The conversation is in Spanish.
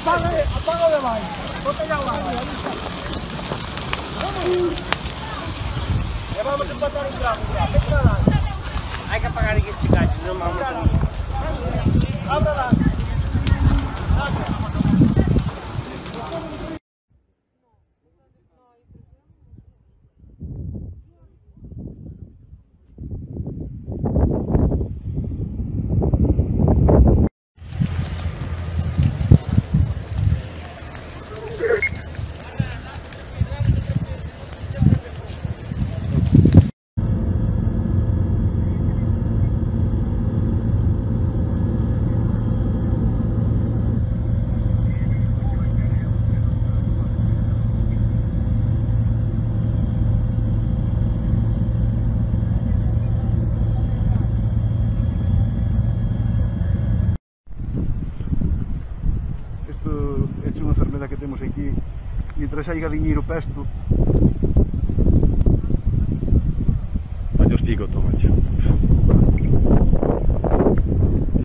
Apaga de baile. Ponte ya abajo. Le vamos a empatar un gramo. Hay que apagar este cacho, no vamos a... Ábrala. Isto é unha enfermedade que temos aquí. Mientras haiga diñeiro para isto. Adiós pico, macho.